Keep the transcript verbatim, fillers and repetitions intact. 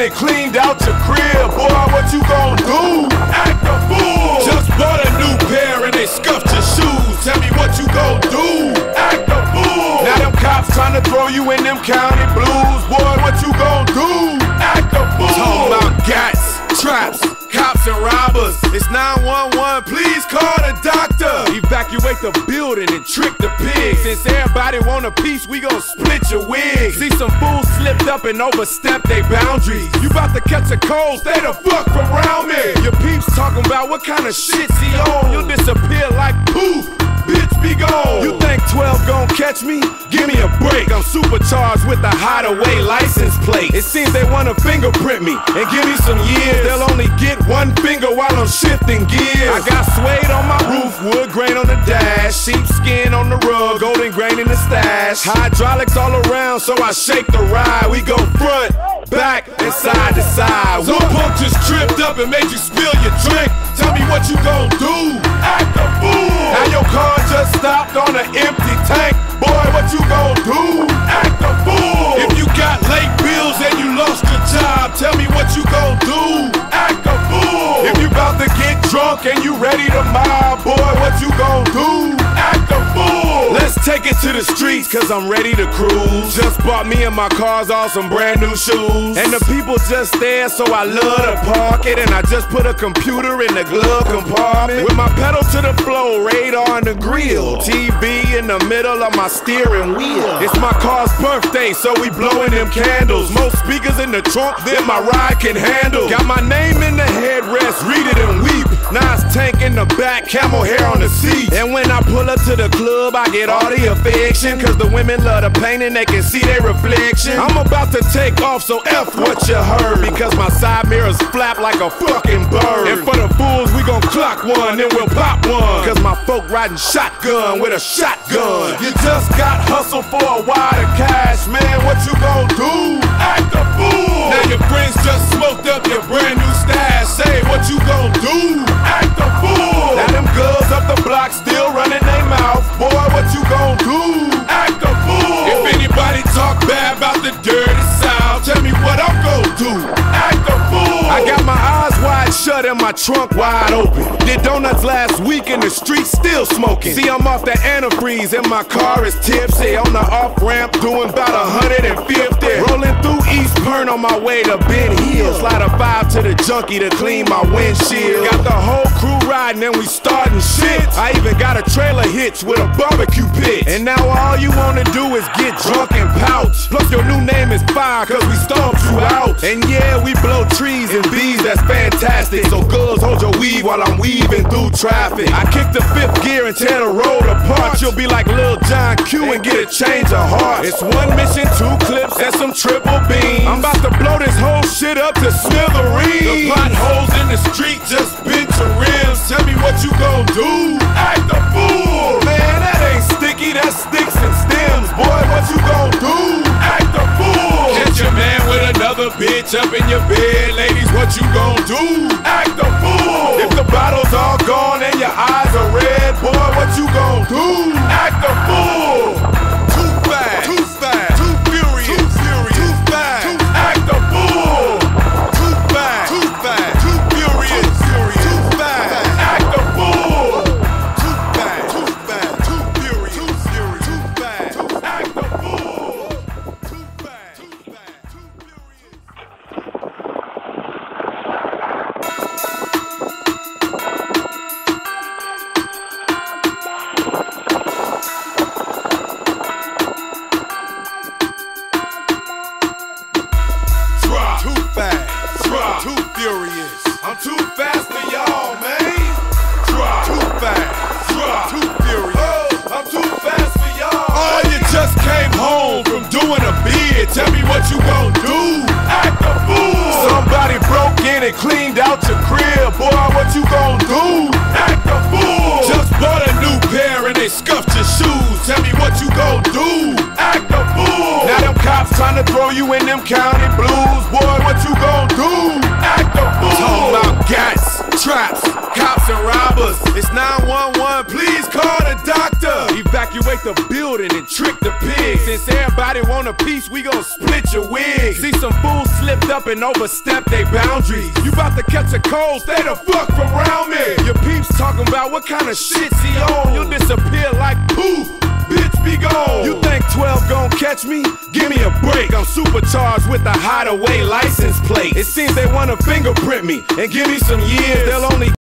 and cleaned out your crib. Boy, what you gon' do? Act a fool. Just bought a new pair and they scuffed your shoes. Tell me what you gon' do? Act a fool. Now them cops tryna throw you in them county blues. Boy, what you gon' do? Act a fool. Talking about gats, traps, cops and robbers. It's nine one one, please call the doctor. Evacuate the building and trick the pigs. Since everybody want a piece, we gon' split your wig. See some fools slipped up and overstepped their boundaries. You bout to catch a cold, stay the fuck from around me. Your peeps talking about what kind of shit's he on. You'll disappear like poof. Bitch, be gone. You think twelve gon' catch me? Give me a break. I'm supercharged with the hideaway license plate. It seems they wanna fingerprint me and give me some years. They'll only get one finger while I'm shifting gears. I got suede on my roof, wood grain on the dash, sheepskin on the rug, golden grain in the stash. Hydraulics all around, so I shake the ride. We go front, back, and side to side. Some punk just tripped up and made you spill your drink. Tell me what you gon' do? Act a fool. Now your car just stopped on an empty tank. Boy, what you gon' do? Act a fool. If you got late bills and you lost your job, tell me what you gon' do? Act a fool. If you bout to get drunk and you ready to mob, boy, what you gon' do? Act a fool. Let's take it to the streets, cause I'm ready to cruise. Just bought me and my cars all some brand new shoes. And the people just there, so I love to park it. And I just put a computer in the glove compartment. With my pedal to the floor, radar on the grill, T V in the middle of my steering wheel. It's my car's birthday, so we blowing them candles. Most speakers in the trunk than my ride can handle. Got my name in the headrest, read it and weep. Nice tank in the back, camel hair on the seat. And when I pull up to the club, I get all the affection. Cause the women love the paint and they can see their reflection. I'm about to take off, so F what you heard. Because my side mirrors flap like a fucking bird. And for the fools, we gon' clock one, then we'll pop one. Cause my folk riding shotgun with a shotgun. You just got hustle for a wad of cash, man, what you gon' do? Act a fool. Now your friends just smoked up your brand new stash. Say what you gon' do? Act a fool. Now them girls up the block still running their mouth. Boy, what you gon' do? Act a fool. If anybody talk bad about the dirty South, tell me what I'm gon' do? Act a fool. I got my eyes wide shut and my trunk wide open. Did donuts last week in the street, still smoking. See, I'm off that antifreeze and my car is tipsy. On the off-ramp doing about a hundred fifty. Rolling through East Pern on my way to Ben Hill. Slide a five to the junkie to clean my windshield. Got the whole crew riding and we starting shit. I even got a trailer hitch with a barbecue pit. And now all you wanna do is get drunk and pouch. Plus your new name is fire cause we stomped you out. And yeah, we blow trees and bees, that's fantastic. So girls, hold your weave while I'm weaving through traffic. I kick the fifth gear and tear the road apart. You'll be like Lil John Q and get a change of heart. It's one mission, two clips, and some triple beams. I'm about to blow this whole shit up to smithereens. The potholes in the street just bent your rims. Tell me what you gon' do? Act a fool. Man, that ain't sticky, that's sticks and stems. Boy, what you gon' do? Act a fool. Catch your man with another bitch up in your bed. Ladies, what you gon' do? Act a fool. If the bottle's all gone and your eyes are red, boy, what you gon' do? Act a fool. Too fast, too fast, too furious, too furious, too fast, too act a fool. Too fast, too fast, too furious, too furious, too fast, act a fool. Too fast, too fast, too furious, too furious, too fast, act a fool. Too fast, too fast, too furious. Too fast, drop, too furious. I'm too fast for y'all, man. Drop, too fast, drop, too furious. Oh, I'm too fast for y'all. Oh, you just came home from doing a bid. Tell me what you gon' do? Act a fool. Somebody broke in and cleaned out your crib. Boy, what you gon' do? Act a fool. Just bought a new pair and they scuffed your shoes. Tell me what you gon' do? Act a fool. Now them cops tryna throw you in them county blues. Boy, what you gon' do? Act a fool. Talking about gats, traps, cops and robbers. It's nine one one, please call the doctor. Evacuate the building and trick the pigs. Since everybody want a piece, we gon' split your wig. See some fools slipped up and overstepped their boundaries. You bout to catch a cold, stay the fuck from around me. Your peeps talking about what kind of shit's he on. You'll disappear like poof, bitch be gone. You think twelve gon' catch me? Give me a break. I'm supercharged with a hideaway license plate. It seems they wanna fingerprint me and give me some years. They'll only